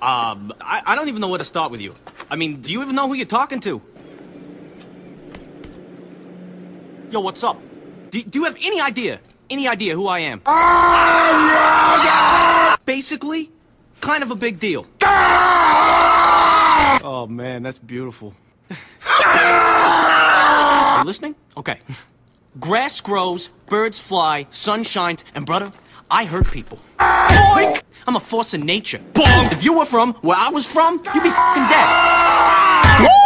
I don't even know where to start with you. I mean, do you even know who you're talking to? Yo, what's up? Do you have any idea who I am? Basically, kind of a big deal. Oh man, that's beautiful. You listening? Okay. Grass grows, birds fly, sun shines, and brother, I hurt people. Boink! I'm a force of nature. Boom! If you were from where I was from, you'd be fucking dead. Woo!